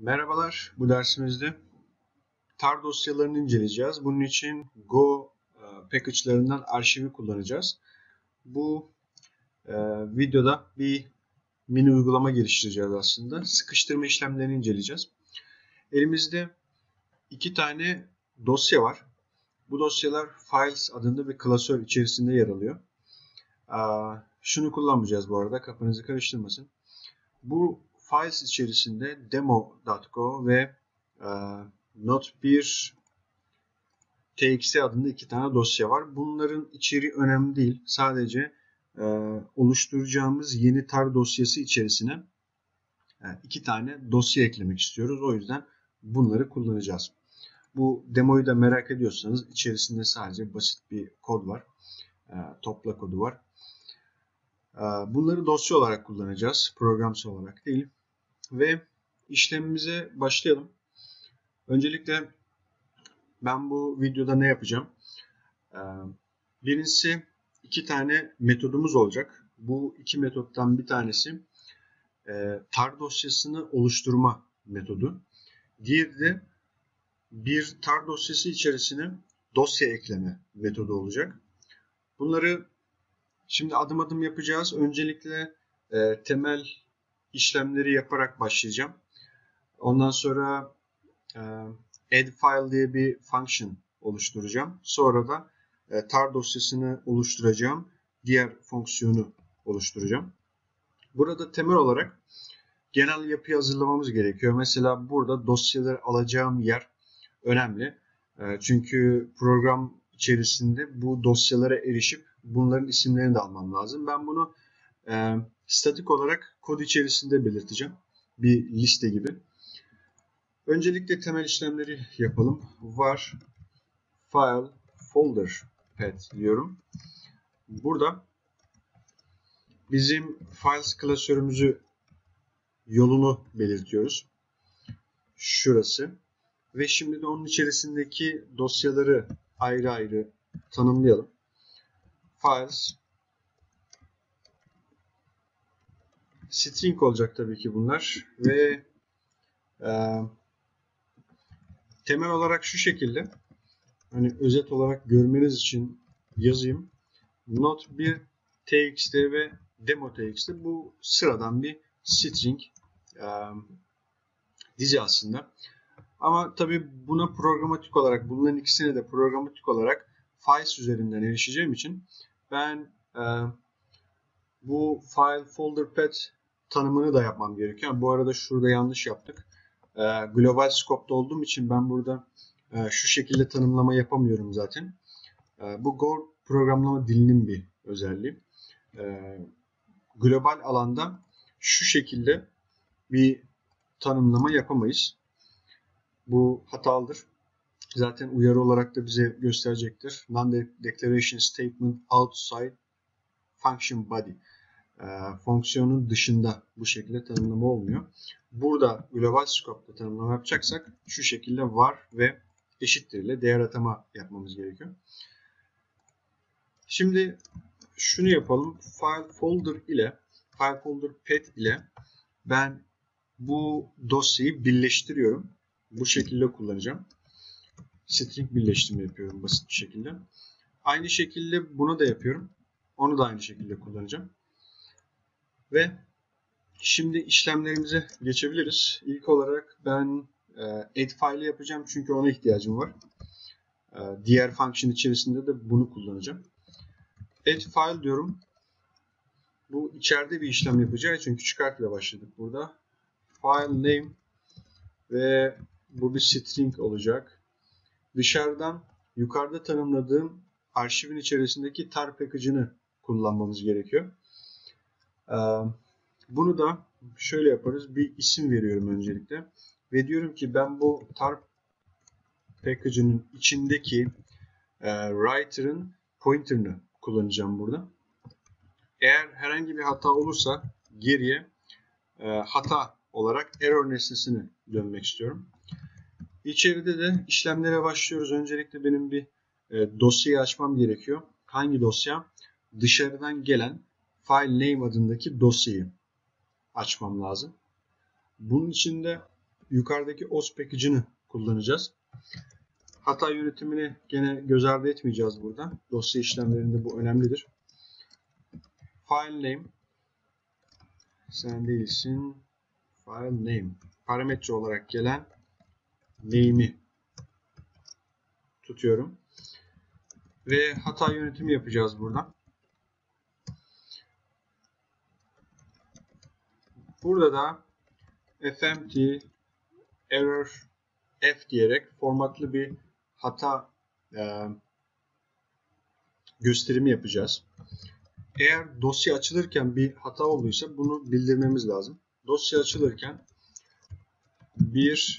Merhabalar, bu dersimizde tar dosyalarını inceleyeceğiz. Bunun için Go package'larından arşivi kullanacağız. Bu videoda bir mini uygulama geliştireceğiz aslında. Sıkıştırma işlemlerini inceleyeceğiz. Elimizde iki tane dosya var. Bu dosyalar Files adında bir klasör içerisinde yer alıyor. Şunu kullanmayacağız bu arada, kafanızı karıştırmasın. Bu Files içerisinde demo.go ve Not1 txt adında iki tane dosya var. Bunların içeriği önemli değil. Sadece oluşturacağımız yeni tar dosyası içerisine iki tane dosya eklemek istiyoruz. O yüzden bunları kullanacağız. Bu demoyu da merak ediyorsanız içerisinde sadece basit bir kod var. Topla kodu var. Bunları dosya olarak kullanacağız. Programsal olarak değil. Ve işlemimize başlayalım. Öncelikle ben bu videoda ne yapacağım? Birincisi iki tane metodumuz olacak. Bu iki metottan bir tanesi tar dosyasını oluşturma metodu. Diğeri de bir tar dosyası içerisine dosya ekleme metodu olacak. Bunları şimdi adım adım yapacağız. Öncelikle temel işlemleri yaparak başlayacağım. Ondan sonra add file diye bir function oluşturacağım. Sonra da tar dosyasını oluşturacağım. Diğer fonksiyonu oluşturacağım. Burada temel olarak genel yapıyı hazırlamamız gerekiyor. Mesela burada dosyaları alacağım yer önemli. Çünkü program içerisinde bu dosyalara erişip bunların isimlerini de almam lazım. Ben bunu statik olarak kod içerisinde belirteceğim. Bir liste gibi. Öncelikle temel işlemleri yapalım. Var file folder path diyorum. Burada bizim files klasörümüzü yolunu belirtiyoruz. Şurası. Ve şimdi de onun içerisindeki dosyaları ayrı ayrı tanımlayalım. Files string olacak tabii ki bunlar ve temel olarak şu şekilde, hani özet olarak görmeniz için yazayım. Not1 txt ve demo txt bu sıradan bir string dizi aslında. Ama tabii buna programatik olarak, bunların ikisine de programatik olarak files üzerinden erişeceğim için ben bu file folder path tanımını da yapmam gerekiyor. Bu arada şurada yanlış yaptık. Global scope'da olduğum için ben burada şu şekilde tanımlama yapamıyorum zaten. Bu Go programlama dilinin bir özelliği. Global alanda şu şekilde bir tanımlama yapamayız. Bu hatalıdır. Zaten uyarı olarak da bize gösterecektir. Non-declaration statement outside function body. Fonksiyonun dışında bu şekilde tanımlama olmuyor. Burada global scope'da tanımlama yapacaksak şu şekilde var ve eşittir ile değer atama yapmamız gerekiyor. Şimdi şunu yapalım. File folder path ile ben bu dosyayı birleştiriyorum. Bu şekilde kullanacağım. String birleştirme yapıyorum basit bir şekilde. Aynı şekilde bunu da yapıyorum. Onu da aynı şekilde kullanacağım. Ve şimdi işlemlerimize geçebiliriz. İlk olarak ben add file yapacağım çünkü ona ihtiyacım var. Diğer function içerisinde de bunu kullanacağım. Add file diyorum. Bu içeride bir işlem yapacağı için küçük harfle başladık burada. File name ve bu bir string olacak. Dışarıdan yukarıda tanımladığım arşivin içerisindeki tar package'ını kullanmamız gerekiyor. Bunu da şöyle yaparız. Bir isim veriyorum öncelikle. Ve diyorum ki ben bu tar package'ının içindeki writer'ın pointer'ını kullanacağım burada. Eğer herhangi bir hata olursa geriye hata olarak error nesnesini dönmek istiyorum. İçeride de işlemlere başlıyoruz. Öncelikle benim bir dosyayı açmam gerekiyor. Hangi dosya? Dışarıdan gelen file name adındaki dosyayı açmam lazım. Bunun için de yukarıdaki OS package'ını kullanacağız. Hata yönetimini gene göz ardı etmeyeceğiz burada. Dosya işlemlerinde bu önemlidir. File name, sen değilsin. File name, parametre olarak gelen name'i tutuyorum. Ve hata yönetimi yapacağız burada. Burada da fmt error f diyerek formatlı bir hata gösterimi yapacağız. Eğer dosya açılırken bir hata olduysa bunu bildirmemiz lazım. Dosya açılırken bir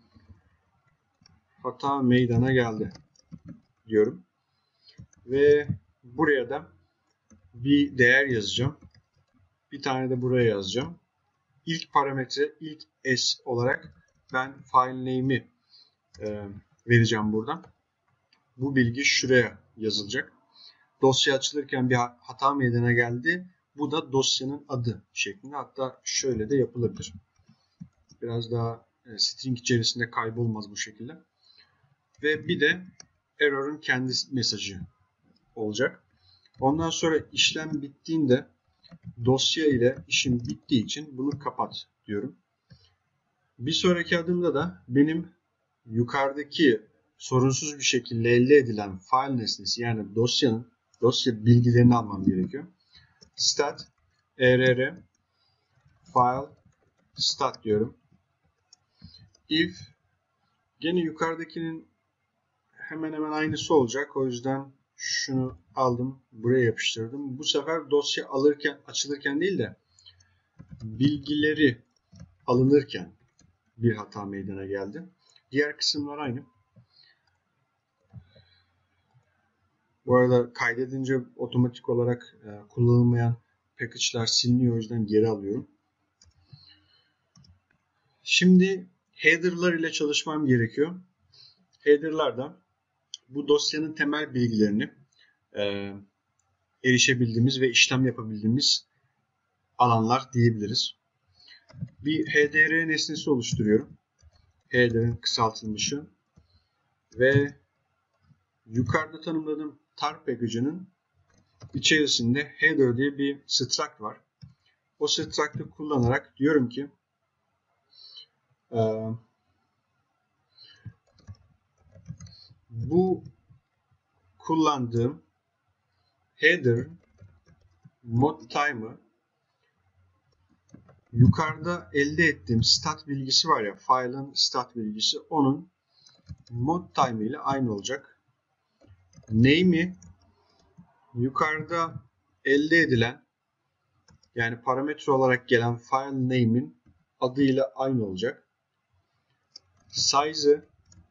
hata meydana geldi diyorum. Ve buraya da bir değer yazacağım. Bir tane de buraya yazacağım. İlk parametre, ilk s olarak ben file name'i vereceğim buradan. Bu bilgi şuraya yazılacak. Dosya açılırken bir hata meydana geldi. Bu da dosyanın adı şeklinde. Hatta şöyle de yapılabilir. Biraz daha string içerisinde kaybolmaz bu şekilde. Ve bir de error'ın kendi mesajı olacak. Ondan sonra işlem bittiğinde dosya ile işim bittiği için bunu kapat diyorum. Bir sonraki adımda da benim yukarıdaki sorunsuz bir şekilde elde edilen file nesnesi, yani dosya bilgilerini almam gerekiyor. Stat err file stat diyorum. If, gene yukarıdakinin hemen hemen aynısı olacak. O yüzden şunu aldım, buraya yapıştırdım. Bu sefer dosya açılırken değil de bilgileri alınırken bir hata meydana geldi. Diğer kısımlar aynı. Bu arada kaydedince otomatik olarak kullanılmayan package'lar siliniyor. O yüzden geri alıyorum. Şimdi header'lar ile çalışmam gerekiyor. Header'larda bu dosyanın temel bilgilerini erişebildiğimiz ve işlem yapabildiğimiz alanlar diyebiliriz. Bir HDR nesnesi oluşturuyorum. Header'ın kısaltılmışı ve yukarıda tanımladığım tar package'ının içerisinde header diye bir struct var. O struct'ı kullanarak diyorum ki bu kullandığım header mod time'ı yukarıda elde ettiğim stat bilgisi var ya, file'ın stat bilgisi, onun mod time ile aynı olacak. Name'i yukarıda elde edilen, yani parametre olarak gelen file name'in adıyla aynı olacak. Size'ı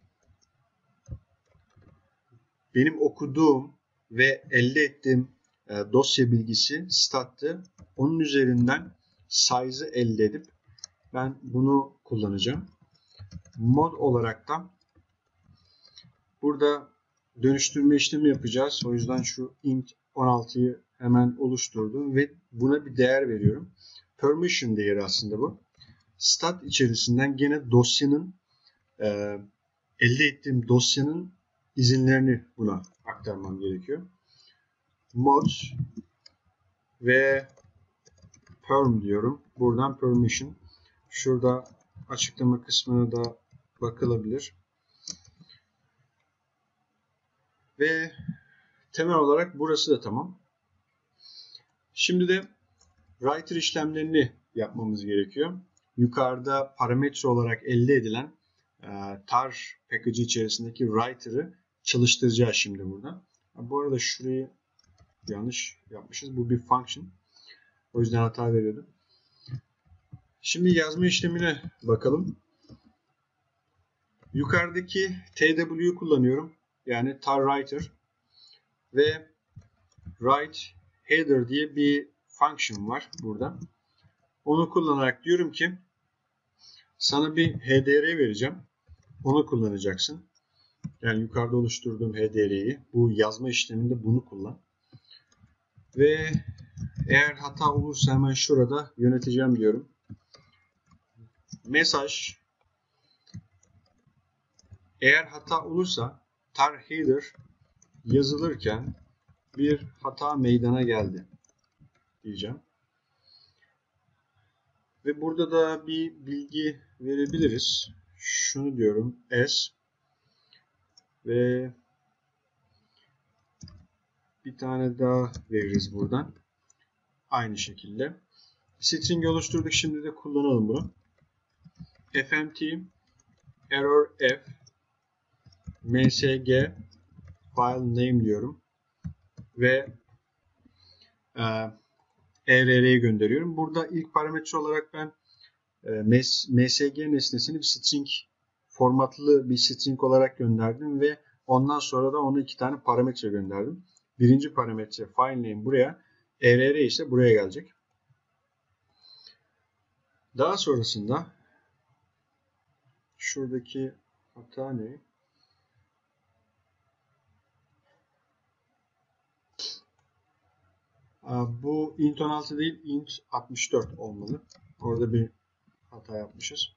benim okuduğum ve elde ettiğim dosya bilgisi stat'tı. Onun üzerinden size'ı elde edip ben bunu kullanacağım. Mod olarak da burada dönüştürme işlemi yapacağız. O yüzden şu int 16'yı hemen oluşturdum ve buna bir değer veriyorum. Permission değeri aslında bu. Stat içerisinden gene dosyanın elde ettiğim dosyanın izinlerini buna aktarmam gerekiyor. Mod ve perm diyorum. Buradan permission. Şurada açıklama kısmına da bakılabilir. Ve temel olarak burası da tamam. Şimdi de writer işlemlerini yapmamız gerekiyor. Yukarıda parametre olarak elde edilen tar package içerisindeki writer'ı çalıştıracağız şimdi burada. Bu arada şurayı yanlış yapmışız. Bu bir function. O yüzden hata veriyordu. Şimdi yazma işlemine bakalım. Yukarıdaki tw'yu kullanıyorum. Yani tar writer ve write header diye bir function var burada. Onu kullanarak diyorum ki sana bir HDR vereceğim. Onu kullanacaksın. Yani yukarıda oluşturduğum HDR'yi, bu yazma işleminde bunu kullan. Ve eğer hata olursa hemen şurada yöneteceğim diyorum. Mesaj Eğer hata olursa tar header yazılırken bir hata meydana geldi diyeceğim. Ve burada da bir bilgi verebiliriz. Şunu diyorum, s ve bir tane daha veririz buradan. Aynı şekilde. String oluşturduk. Şimdi de kullanalım bunu. fmt error f msg file name diyorum. Ve err'ye gönderiyorum. Burada ilk parametre olarak ben msg nesnesini bir string formatlı bir string olarak gönderdim ve ondan sonra da ona 2 tane parametre gönderdim. Birinci parametre file name buraya, err ise buraya gelecek. Daha sonrasında şuradaki hata ne? Bu int 16 değil, int 64 olmalı. Orada bir hata yapmışız.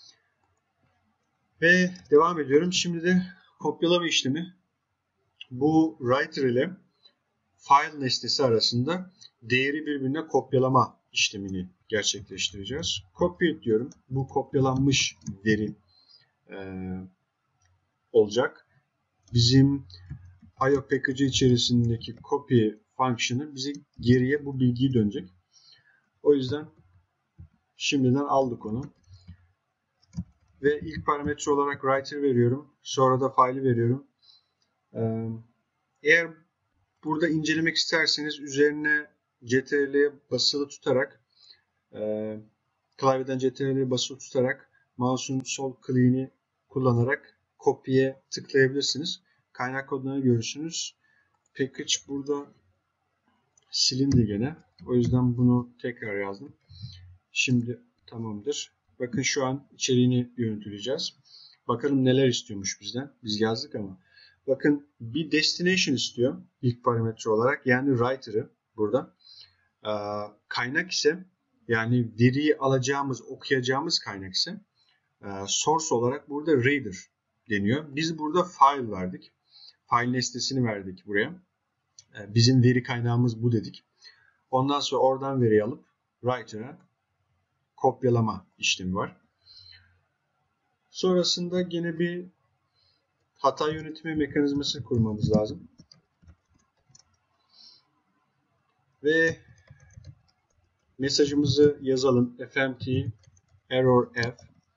Ve devam ediyorum. Şimdi de kopyalama işlemi. Bu writer ile file nesnesi arasında değeri birbirine kopyalama işlemini gerçekleştireceğiz. Copy diyorum. Bu kopyalanmış veri olacak. Bizim IO package içerisindeki copy fonksiyonu bize geriye bu bilgiyi dönecek. O yüzden şimdiden aldık onu. Ve ilk parametre olarak writer veriyorum. Sonra da file'i veriyorum. Eğer burada incelemek isterseniz üzerine CTRL'ye basılı tutarak klavyeden CTRL'ye basılı tutarak mouse'un sol kliğini kullanarak kopyaya tıklayabilirsiniz. Kaynak kodlarını görürsünüz. Package burada silindi gene. O yüzden bunu tekrar yazdım. Şimdi tamamdır. Bakın şu an içeriğini görüntüleyeceğiz. Bakalım neler istiyormuş bizden. Biz yazdık ama. Bakın bir destination istiyor ilk parametre olarak. Yani writer'ı burada. Kaynak ise yani veriyi alacağımız, okuyacağımız kaynak ise source olarak burada reader deniyor. Biz burada file verdik. File nesnesini verdik buraya. Bizim veri kaynağımız bu dedik. Ondan sonra oradan veriyi alıp writer'a kopyalama işlemi var. Sonrasında yine bir hata yönetimi mekanizması kurmamız lazım. Ve mesajımızı yazalım. fmt error f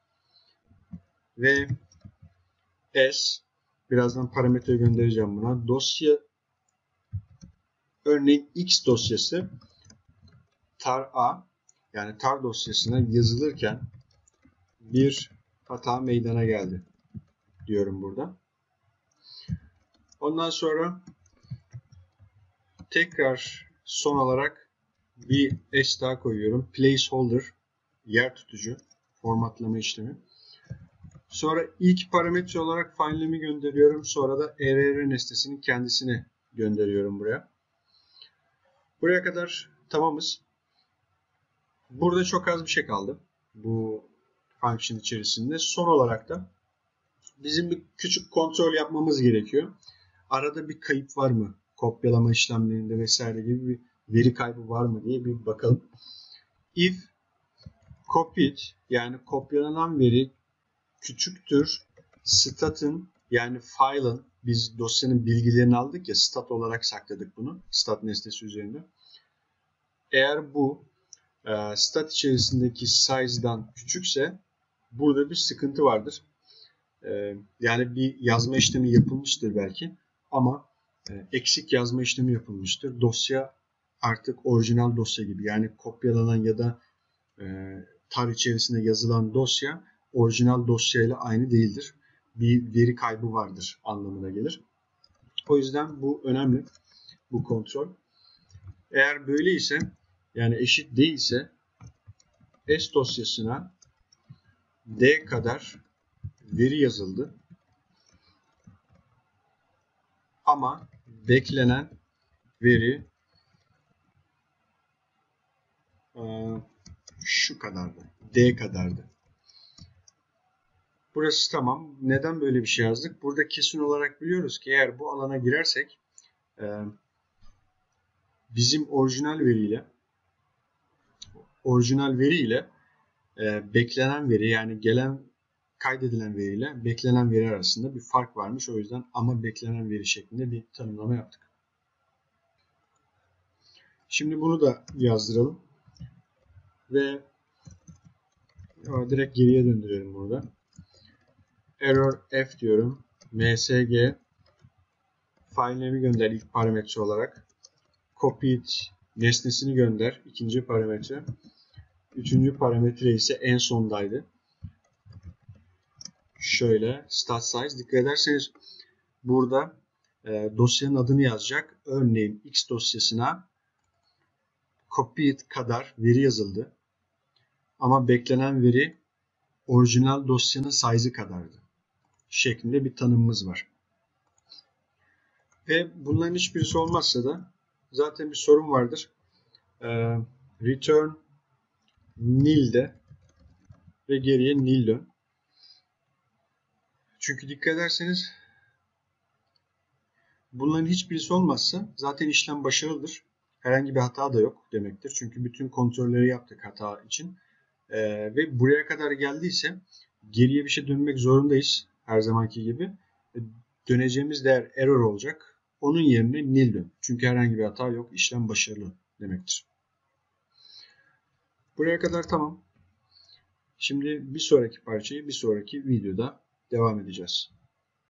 ve s, birazdan parametre göndereceğim buna. Dosya, örneğin x dosyası tar a, yani tar dosyasına yazılırken bir hata meydana geldi diyorum burada. Ondan sonra tekrar son olarak bir s daha koyuyorum. Placeholder, yer tutucu formatlama işlemi. Sonra ilk parametre olarak file'imi gönderiyorum. Sonra da err nesnesinin kendisini gönderiyorum buraya. Buraya kadar tamamız. Burada çok az bir şey kaldı bu function içerisinde. Son olarak da bizim bir küçük kontrol yapmamız gerekiyor. Arada bir kayıp var mı? Kopyalama işlemlerinde vesaire gibi bir veri kaybı var mı diye bir bakalım. If copied, yani kopyalanan veri küçüktür stat'ın, yani file'ın, biz dosyanın bilgilerini aldık ya, stat olarak sakladık bunu stat nesnesi üzerinde. Eğer bu stat içerisindeki size'dan küçükse burada bir sıkıntı vardır. Yani bir yazma işlemi yapılmıştır belki ama eksik yazma işlemi yapılmıştır. Dosya artık orijinal dosya gibi, yani kopyalanan ya da tar içerisinde yazılan dosya orijinal dosyayla aynı değildir. Bir veri kaybı vardır anlamına gelir. O yüzden bu önemli, bu kontrol. Eğer böyleyse, yani eşit değilse S dosyasına D kadar veri yazıldı ama beklenen veri şu kadardı, D kadardı. Burası tamam. Neden böyle bir şey yazdık? Burada kesin olarak biliyoruz ki eğer bu alana girersek bizim orijinal veriyle beklenen veri, yani kaydedilen veriyle beklenen veri arasında bir fark varmış. O yüzden ama beklenen veri şeklinde bir tanımlama yaptık. Şimdi bunu da yazdıralım ve direkt geriye döndürelim burada. Error f diyorum. msg file name'i gönder ilk parametre olarak. Copy it nesnesini gönder ikinci parametre. Üçüncü parametre ise en sondaydı. Şöyle start size. Dikkat ederseniz burada dosyanın adını yazacak. Örneğin X dosyasına copy it kadar veri yazıldı. Ama beklenen veri orijinal dosyanın size'ı kadardı. Şeklinde bir tanımımız var. Ve bunların hiçbirisi olmazsa da zaten bir sorun vardır. Return nil de ve geriye nil dön. Çünkü dikkat ederseniz bunların hiçbirisi olmazsa zaten işlem başarılıdır. Herhangi bir hata da yok demektir. Çünkü bütün kontrolleri yaptık hata için. Ve buraya kadar geldiyse geriye bir şey dönmek zorundayız. Her zamanki gibi. Döneceğimiz değer error olacak. Onun yerine nil dön. Çünkü herhangi bir hata yok. İşlem başarılı demektir. Buraya kadar tamam. Şimdi bir sonraki parçayı bir sonraki videoda devam edeceğiz.